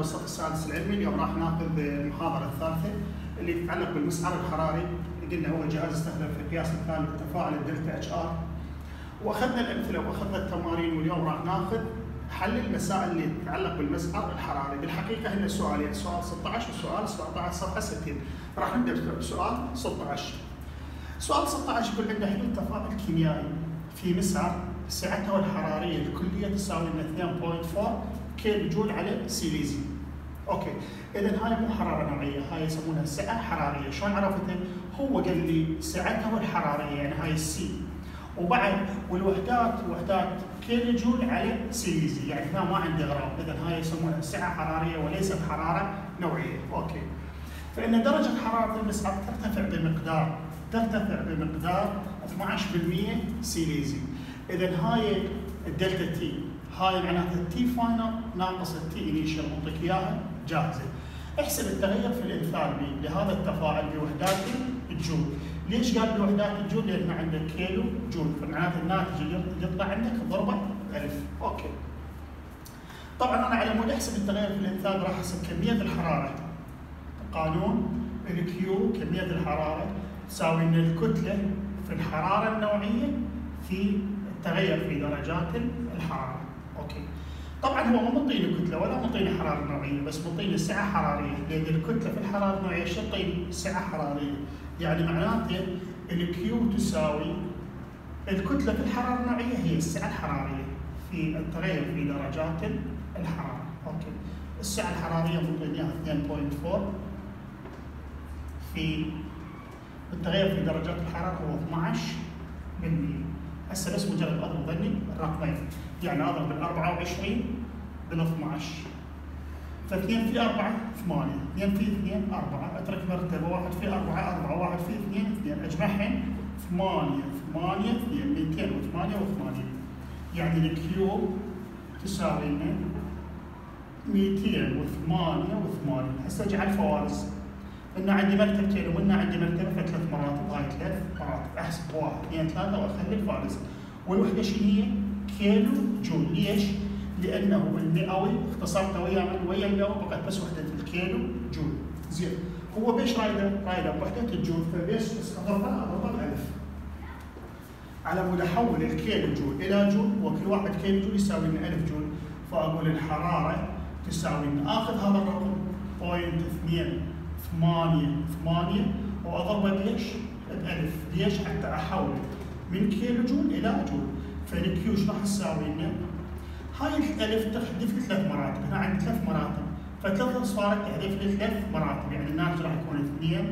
الصف السادس العلمي. اليوم راح ناخذ المحاضرة الثالثة اللي تتعلق بالمسعر الحراري، اللي قلنا هو جهاز يستخدم في قياس مثال التفاعل الدلتا اتش ار. واخذنا الامثله واخذنا التمارين، واليوم راح ناخذ حل المسائل اللي تتعلق بالمسعر الحراري. بالحقيقه هن سؤالين، سؤال 16 وسؤال 17 صفحه 60. راح نبدا بسؤال 16. سؤال 16 يقول عندنا حدود تفاعل كيميائي في مسعر سعته الحراريه الكليه تساوي لنا 2.4 كيلو جول على سيليزي. اوكي، اذا هاي مو حراره نوعيه، هاي يسمونها سعه حراريه. شلون عرفتها؟ هو قال لي سعته الحراريه، يعني هاي السي، وبعد وحدات كيلو جول على سيليزي، يعني هنا ما عندي غرام، اذا هاي يسمونها سعه حراريه وليست حراره نوعيه. اوكي، فان درجه حراره المسعر ترتفع بمقدار 12% سيليزي. اذا هاي الدلتا تي، هاي معناتها التي فاينل ناقص التي انيشال، اعطيك اياها جاهزه. احسب التغير في الانثالبي لهذا التفاعل بوحدات الجول. ليش قال بوحدات الجول؟ لان عندك كيلو جول، فمعناته الناتج يطلع عندك ضربه 1000. اوكي. طبعا انا على مود احسب التغير في الانثالبي راح احسب كميه الحراره. قانون الكيو كميه الحراره تساوي ان الكتله في الحراره النوعيه في التغير في درجات الحراره. اوكي. طبعا هو مو مطيني كتله ولا مطيني حراره نوعيه، بس مطيني سعه حراريه، لان الكتله في الحراره النوعيه شو تعطيني؟ سعه حراريه. يعني معناته الكيو تساوي الكتله في الحراره النوعيه هي السعه الحراريه في التغير في درجات الحراره. اوكي. السعه الحراريه مطيني اياها 2.4 في التغير في درجات الحراره هو 12%. هسه بس مجرد اضرب ظني الرقمين، يعني اضرب ال 24 بال 12، ف2 في 4 8، 2 في 2 4، اترك مرتبه، 1 في 4 4، 1 في 2 2، اجمعهم 8 8 2 288. يعني الكيو تساوي لنا 288. هسه اجعل فوارس، قلنا عندي مرتبتين وقلنا عندي مرتبه فثلاث مراتب، هاي 3 مراتب، احسب 1 2 3 واخلي الفارس. والوحده شنو هي؟ كيلو جول. ليش؟ لانه المئوي اختصرته ويا المئوي بقت بس وحده الكيلو جول. زين، هو بيش رايده بوحده الجول، فبيش اضربها ب1000 على مود احول الكيلو جول الى جول، وكل واحد كيلو جول يساوي لنا 1000 جول. فاقول الحراره تساوي ان اخذ هذا الرقم 0.288 واضربه بليش؟ ب1000. ليش؟ حتى احول من كيلو جول الى جول. فالكيو ايش راح تساوي لنا؟ هاي ال1000 تحذف لي 3 مراتب، هنا عندي 3 مراتب، فثلاث اصفار تحذف لي 3 مراتب، يعني الناتج راح يكون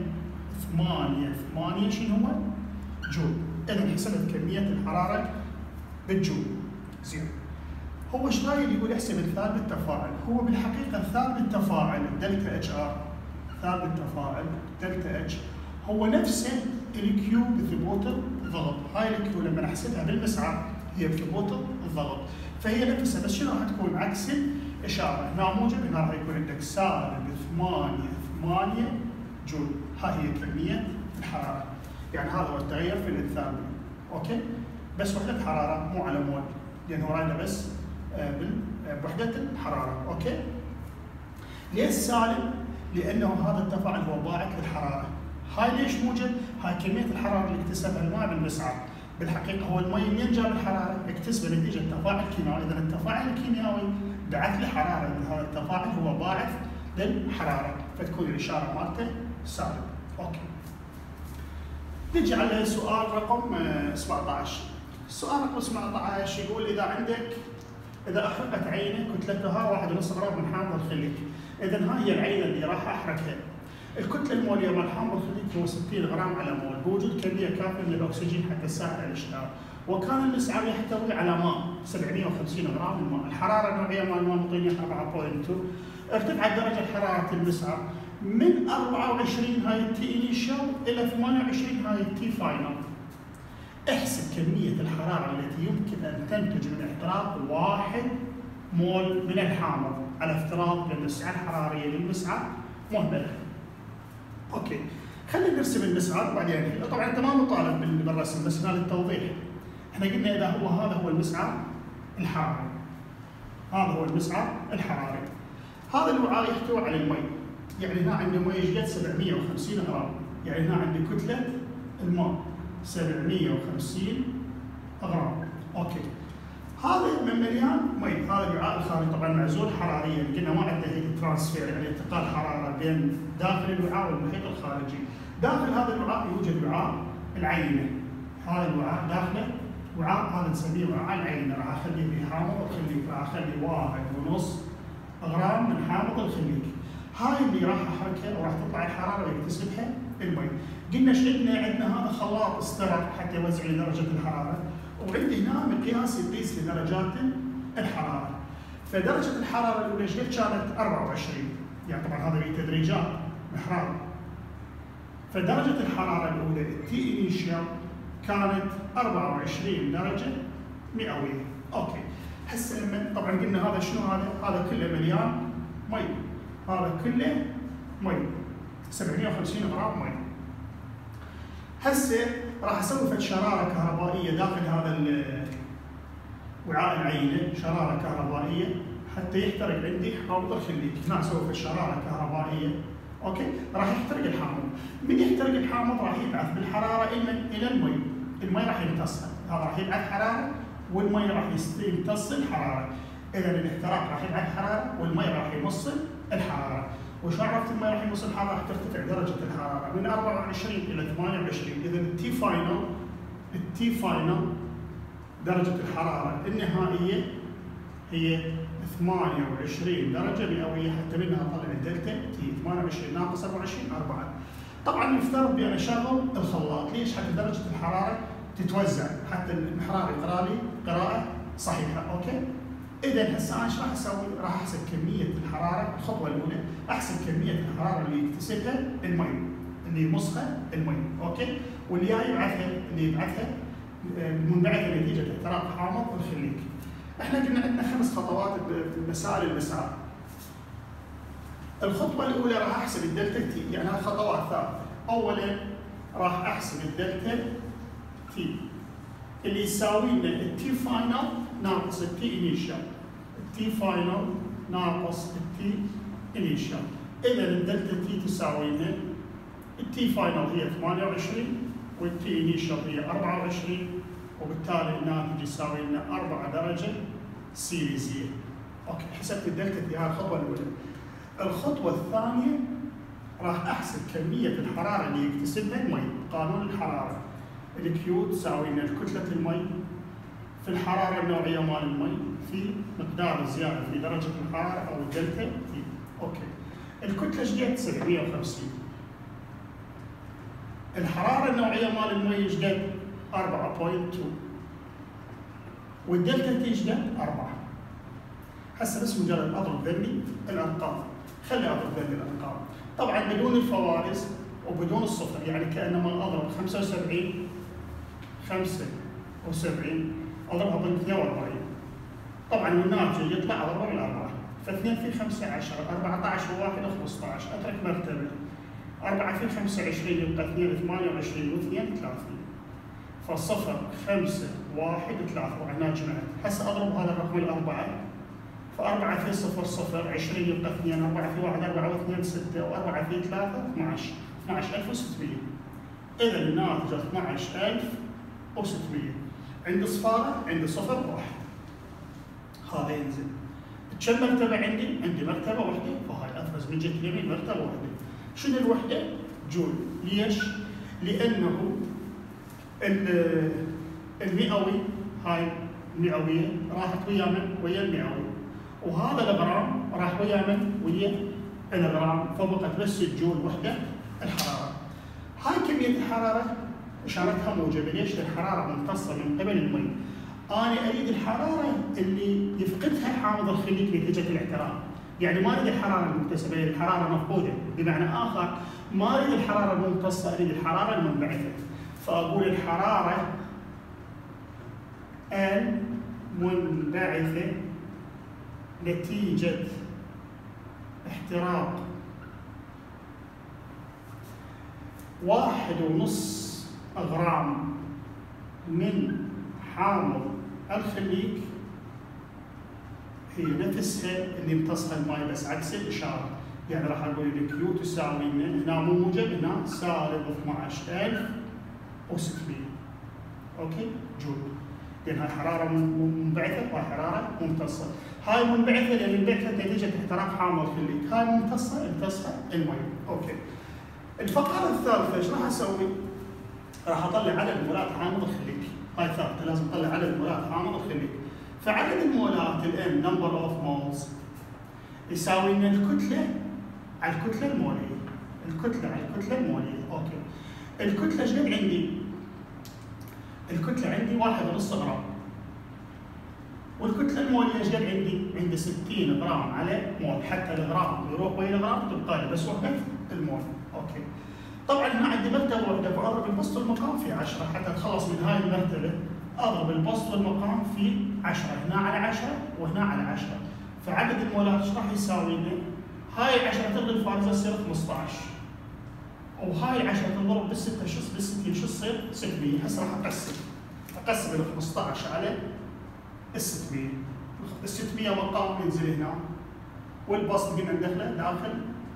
2 شنو هو؟ جول. اذا حسبت كميه الحراره بالجول. زين. هو ايش رايك يقول احسب الثابت التفاعل؟ هو بالحقيقه ثابت التفاعل دلتا اتش ار، ثابت التفاعل دلتا اتش هو نفسه الكيو بثبوت الضغط. هاي الكيو لما نحسبها بالمسعر هي بثبوت الضغط، فهي نفسها، بس شنو راح تكون؟ عكس الاشاره، هنا موجب، هنا راح يكون عندك سالب 8 جول. هاي هي كميه الحراره، يعني هذا هو التغير في الانثالبي. اوكي؟ بس وحده حراره مو على مول، لانه رايده بس بوحده الحراره. اوكي؟ ليش سالب؟ لانه هذا التفاعل هو باعث للحراره. هاي ليش موجب؟ هاي كميه الحراره اللي اكتسبها الماء بالمسعر. بالحقيقه هو المي منين جاب الحراره؟ اكتسبها نتيجه تفاعل كيميائي، اذا التفاعل الكيميائي بعث لي حراره، اذا هذا التفاعل هو باعث للحراره، فتكون الاشاره مالته سالب. اوكي. نجي على سؤال رقم 17. السؤال رقم 17 يقول اذا احرقت عينه كتلتها 1.5 غرام من حامض الخليج. اذا هاي هي العينه اللي راح احرقها. الكتله الموليه مال حامض الخليج هو 60 غرام على مول، بوجود كميه كافيه من الاكسجين حتى تساعد على الاشتعال. وكان المسعر يحتوي على ماء 750 غرام من الماء. الحراره النوعيه مال الماء مطيني 4.2. ارتفعت درجه حراره المسعر من 24 هاي التي انيشال الى 28 هاي التي فاينل. احسب كميه الحراره التي يمكن ان تنتج من احتراق 1 مول من الحامض، على افتراض ان السعه الحراريه للمسعر مهمله. اوكي، خلينا نرسم المسعر وبعدين طبعا انت ما مطالب بالرسم، بس هنا للتوضيح. احنا قلنا هذا هو المسعر الحراري. هذا هو المسعر الحراري. هذا الوعاء يحتوي على المي، يعني هنا عندي مي ايش قد؟ 750 غرام، يعني هنا عندي كتله الماء 750 غرام. اوكي. هذا من مليان مي، هذا الوعاء الخارجي طبعا معزول حراريا، قلنا ما عنده هي ترانسفير يعني انتقال حراره بين داخل الوعاء والمحيط الخارجي. داخل هذا الوعاء يوجد وعاء العينه، هذا الوعاء داخله وعاء هذا نسميه وعاء العينه، راح اخلي فيه حامض الخليك، راح اخلي 1.5 غرام من حامض الخليك. هاي اللي راح احركها وراح تطلع الحراره ويكتسبها المي. قلنا ايش عندنا هذا خلاط استرق حتى يوزع لي درجه الحراره، وعندي هنا مقياس يقيس لي درجات الحراره. فدرجه الحراره الاولى ايش كانت؟ 24، يعني طبعا هذا بتدريجات محرار. فدرجه الحراره الاولى التي انيشال كانت 24 درجه مئويه. اوكي. هسه لما طبعا قلنا هذا شنو هذا كله مليان مي، هذا كله مي 750 غرام مي. هسه راح اسوي فد شراره كهربائيه داخل هذا وعاء العينه، شراره كهربائيه حتى يحترق عندي حامض الخليك. هنا اسوي فد شراره كهربائيه، اوكي؟ راح يحترق الحامض. من يحترق الحامض راح يبعث بالحراره الى المي، المي راح يمتصها، هذا راح يبعث حراره والمي راح يمتص الحراره. اذا الاحتراق راح يبعث حراره والمي راح يمص الحراره. وش عرفت المي راح يمص الحراره؟ راح ترتفع درجه الحراره من 24 الى 28. اذا التي فاينل درجه الحراره النهائيه هي 28 درجه مئويه، حتى منها طلع الدلتا تي 28 ناقص 24 4. طبعا يفترض بان اشغل الخلاط، ليش؟ حتى درجه الحراره تتوزع، حتى المحرار يقرا لي قراءه صحيحه، اوكي؟ اذا هسه انا ايش راح اسوي؟ راح احسب كميه الحراره، الخطوه الاولى احسب كميه الحراره اللي يكتسبها المي، اللي يمصها المي، اوكي؟ واللي يبعثها منبعثه نتيجه احتراق حامض الخليك. احنا قلنا عندنا 5 خطوات بمسائل المسار. الخطوه الاولى راح احسب الدلتا تي، يعني هاي خطوات ثابته. اولا راح احسب الدلتا تي اللي يساوي لنا التي فاينل ناقص التي انيشال، التي فاينل ناقص التي انيشال. اذا الدلتا تي تساوي لنا التي فاينل هي 28 والتي انيشال هي 24، وبالتالي الناتج يساوي لنا 4 درجه سيليزيه. اوكي، حسبت الدلتا تي، هاي الخطوه الاولى. الخطوه الثانيه راح احسب كميه الحراره اللي يكتسبها المي، قانون الحراره. الكيو تساوي لنا كتله المي في الحراره النوعيه مال المي في مقدار الزياده في درجه الحراره او الدلتا تي. اوكي. الكتله ايش قد؟ 750. الحراره النوعيه مال المي ايش قد؟ 4.2. والدلتا تي ايش قد؟ 4. هسه بس مجرد اضرب ذني الارقام، خلي اضرب ذني الارقام. طبعا بدون الفوارس وبدون الصفر، يعني كانما اضرب 75 اضربها ضمن 42. طبعا الناتج يطلع اضربه بالاربعه، ف2 في 5 10، 14 و1 15، اترك مرتبه. 4 في 25 يبقى 2 28 و2 30. فالصفر 5 1 3 وعندنا جمعت. هسه اضرب هذا الرقم الاربعه، ف4 في 0 0 20 يبقى 2، 4 في 1 4 و2 6، و4 في 3 12، 12600. اذا الناتج 12600. عندي صفاره، عندي صفر واحد، هذا ينزل. كم مرتبه عندي؟ عندي مرتبه واحده، فهاي افرز من جهه اليمين مرتبه واحده. شنو الوحده؟ جول. ليش؟ لانه المئوي، هاي المئويه راحت ويا من؟ ويا المئوي. وهذا الغرام راح ويا من؟ ويا الغرام، فبقت بس الجول وحده الحراره. هاي كميه الحراره اشارتها موجبه، ليش؟ الحراره ممتصه من قبل المي. انا اريد الحراره اللي يفقدها حامض الخليك نتيجه الاحتراق، يعني ما اريد الحراره المكتسبه، اريد الحراره مفقوده، بمعنى اخر ما اريد الحراره الممتصه، اريد الحراره المنبعثه. فاقول الحراره المنبعثه نتيجه احتراق 1.5 غرام من حامض الخليك هي نفسها اللي امتصها الماء بس عكس الاشاره. يعني راح اقول لك كيو تساوي هنا مو موجب، هنا سالب 12600. اوكي؟ جول. لان هاي حراره منبعثه وهاي حراره ممتصه. هاي منبعثه لان انبعثت نتيجه احتراق حامض خليج، هاي ممتصه امتصها الماء. اوكي. الفقره الثالثه ايش راح اسوي؟ راح اطلع عدد مولات حامض الخليج. هاي ثابته، لازم اطلع عدد مولات حامض الخليج. فعدد المولات الام نمبر اوف مولز يساوي لنا الكتله على الكتله الموليه. الكتله على الكتله الموليه. اوكي. الكتله ايش قد عندي؟ الكتله عندي 1.5 غرام. والكتله الموليه ايش قد عندي؟ عندي 60 غرام على مول، حتى الغرام يروح ويا الغرام تبقى لي بس وحده المول. اوكي. طبعا هنا عندي مرتبه واحده، فاضرب البسط والمقام في 10 حتى اتخلص من هاي المرتبه. اضرب البسط والمقام في 10، هنا على 10 وهنا على 10. فعدد المولات ايش راح يساوي لنا؟ هاي 10 تلغي الفارزه تصير 15، وهاي 10 تنضرب بال6 شو بال60 شو تصير؟ 600. هسه راح اقسم ال 15 على ال 600. ال 600 مقام ينزل هنا، والبسط قلنا ندخله داخل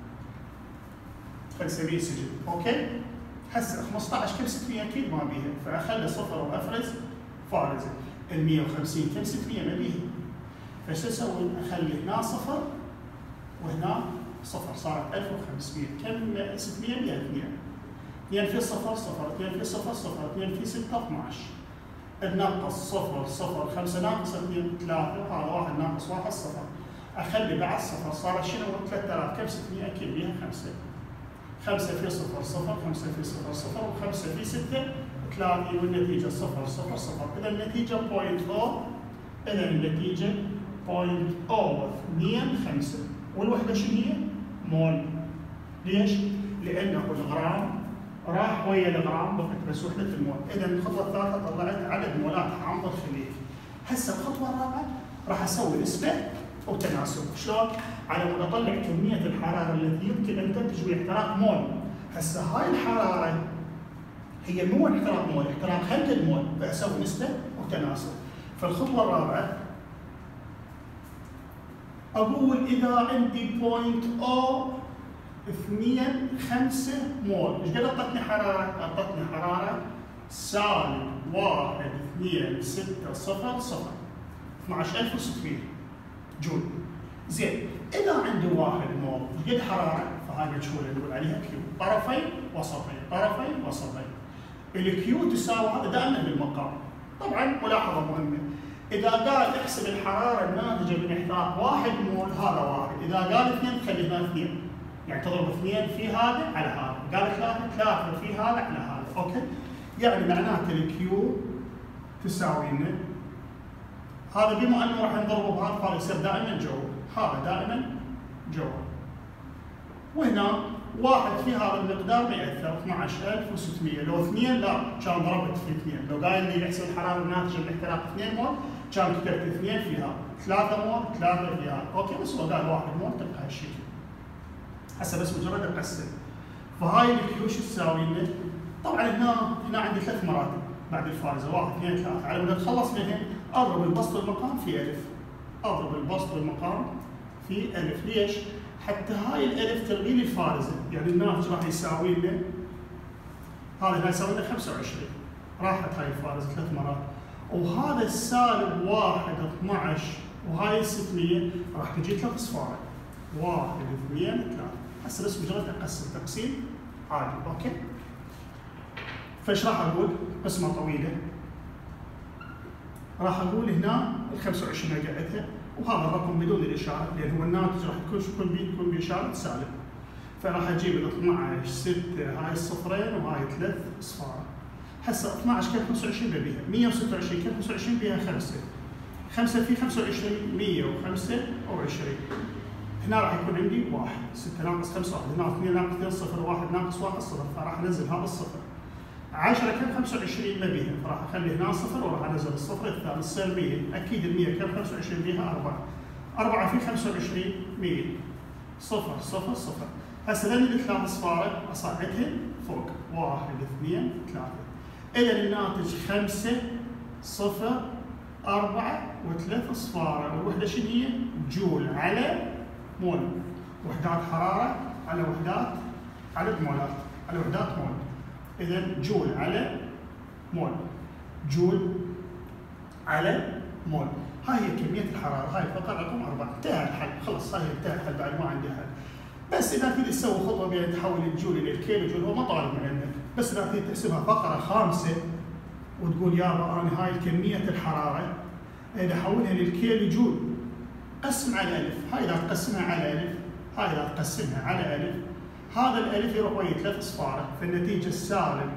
خلينا نسميه سجل. اوكي؟ هسه 15 كم 600 اكيد ما بيها، فاخلي صفر وافرز فارزه. ال 150 كم 600 ما بيها. فايش اسوي؟ اخلي هنا صفر وهنا صفر، صارت 1500. كم 600 100 2 في صفر صفر، 2 في صفر صفر، 2 في 6 12. ناقص صفر صفر، 5 ناقص 2 3، وهذا 1 ناقص 1 صفر. اخلي بعد صفر، صارت شنو؟ 3000. كم 600 اكيد بيها 5. 5 في صفر صفر، 5 في صفر صفر، و5 في 6 3، والنتيجه صفر صفر صفر. اذا النتيجه 0.0، اذا النتيجه 0.025. والوحده شنو هي؟ مول. ليش؟ لانه الغرام راح ويا الغرام بقت بس وحده المول. اذا الخطوه الثالثه طلعت عدد مولات حامض الخليج. هسه الخطوه الرابعه راح اسوي نسبه وتناسب. شلون؟ على مود اطلع كميه الحراره التي يمكن ان تنتج باحتراق مول. هسه هاي الحراره هي مو احتراق مول، احتراق هلك المول، فاسوي نسبه وتناسب. فالخطوه الرابعه اقول اذا عندي 0.025 مول، ايش قد اعطتني حراره؟ اعطتني حراره سالب 12600 12600 جول. زين، اذا عندي 1 مول ايش قد حراره؟ فهاي مجهوله نقول عليها كيو، طرفين وسطين، طرفين وسطين. الكيو تساوي هذا دائما بالمقام. طبعا ملاحظه مهمه، إذا قال احسب الحرارة الناتجة من إحراق 1 مول، هذا 1، إذا قال 2 خلي هنا 2، يعني تضرب 2 في هذا على هذا، قال 3 في هذا على هذا. أوكي؟ يعني معناته الكيو تساوي لنا هذا، بما أنه راح نضربه بهذا فهذا يصير دائما جوا، هذا دائما جوا. وهنا 1 في هذا المقدار ما يأثر، 12600. لو 2 لا، كان ضربت في 2. لو قايل لي احسب الحراره الناتجه من احتراق 2 مول، كان كتبت 2 في هذا، 3 مول، 3 في هذا. اوكي، بس هو قال 1 مول تبقى هالشكل. هسه بس مجرد اقسم. فهاي الكيو شو تساوي لنا؟ طبعا هنا عندي 3 مراتب بعد الفارزه، 1 2 3. على مود اتخلص منهن اضرب البسط والمقام في الف. اضرب البسط والمقام في الف. ليش؟ حتى هاي الالف تلغي لي الفارزه، يعني الناتج راح يساوي لنا هذا هنا يساوي لنا 25. راحت هاي الفارزه 3 مرات. وهذا السالب 1 12 وهاي 600 راح تجي 3 اصفار. 1 2 3. هسه بس مجرد اقسم تقسيم عادي. اوكي؟ فايش راح اقول؟ قسمه طويله. راح اقول هنا ال 25 قاعدتها، وهذا الرقم بدون الاشاره، لان هو الناتج راح يكون باشاره سالب. فراح اجيب ال 12 6 هاي الصفرين وهاي 3 اصفار. هسه 12 كم 25 بيها 126، كم 25 بيها 5. 5 في 25 125. هنا راح يكون عندي 1 6 ناقص 5 1، هنا 2 ناقص 2 0، 1 ناقص 1 0، فراح انزل هذا الصفر. 10 كم 25 ما بيها، فراح اخلي هنا صفر وراح انزل الصفر الثالث تصير 100. اكيد ال 100 كم 25 بيها 4. 4 في 25 100. 0 0 0. هسه هذول الثلاث اصفار اصعدهن فوق 1 2 3. اذا الناتج 5 0 4 و3 صفارة، والوحدة شنو هي؟ جول على مول. وحدات حرارة على وحدات عدد مولات على وحدات مول. إذا جول على مول، جول على مول. هاي هي كمية الحرارة، هاي الفقرة رقم 4. انتهى الحل، خلص هاي انتهى الحل، بعد ما عندي حل. بس إذا تريد تسوي خطوة بين تحول الجول إلى الكيلو جول، هو ما طالب من عندك، بس إذا تريد تحسبها فقرة 5 وتقول يابا أنا هاي كمية الحرارة إذا أحولها للكيلو جول قسم على ألف، هاي إذا تقسمها على ألف، هاي إذا تقسمها على ألف، هذا الألف يروح ويا 3 صفارة، فالنتيجة سالب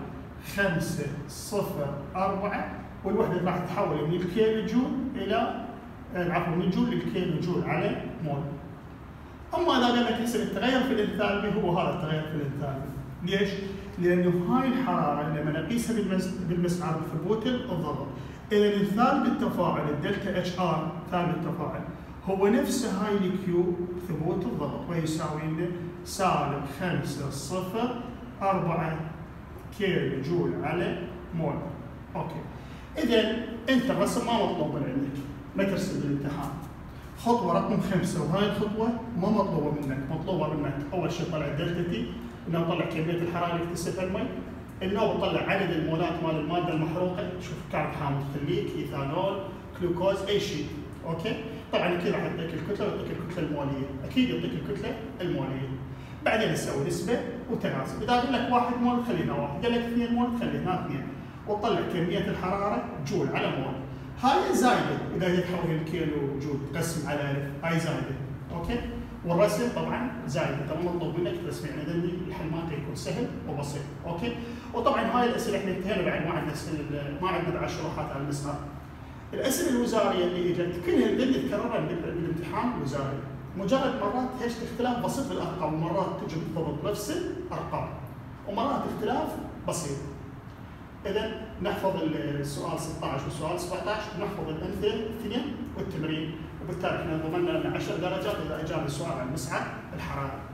5.04، والوحدة راح تتحول من الكيلو جول إلى عفوا من الجول للكيلو جول على مول. أما إذا قال لك احسب التغير في الانثالبي، هو هذا التغير في الانثالبي. ليش؟ لأنه هاي الحرارة لما نقيسها بالمسعر بثبوت الضغط، إذا الثالب التفاعل الدلتا اتش ار ثالب التفاعل هو نفسه هاي الكيو ثبوت الضغط، ويساوي لنا سالب 5.04 كيلو جول على مول. اوكي. اذا انت الرسم ما مطلوب من عندك، ما ترسم بالامتحان. خطوه رقم 5، وهاي الخطوه ما مطلوبه منك، مطلوبه منك اول شيء طلع الدلتا تي، انه نطلع كميه الحراره اللي اكتسبها المي، انه بطلع عدد المولات مال الماده المحروقه، شوف كانت حامض خليك، ايثانول، جلوكوز، اي شيء. اوكي؟ طبعا اكيد راح يعطيك الكتله ويعطيك الكتله الموليه، اكيد يعطيك الكتله الموليه. بعدين نسوي نسبه وتناسب، اذا قال لك 1 مول خلينا 1، قال لك 2 مول خلينا 2، وتطلع كميه الحراره جول على مول. هاي زايده، اذا تحول الكيلو جول تقسم على الف، هاي زايده. اوكي؟ والرسم طبعا زايده، ترى مطلوب منك ترسم، يعني اذا الحل مالك يكون سهل وبسيط. اوكي؟ وطبعا هاي الاسئله احنا انتهينا بعد، ما عندنا بعد شروحات على المسار. الاسئله الوزاريه اللي اجت كلها اللي تكررها بالامتحان الوزاري، مجرد مرات هيش اختلاف بسيط في الارقام، ومرات تجي بالضبط نفس الارقام، ومرات اختلاف بسيط. اذا نحفظ السؤال 16 والسؤال 17، ونحفظ الامثله 2 والتمرين، وبالتالي احنا ضمننا لنا 10 درجات اذا اجابه السؤال عن مسعر الحراره.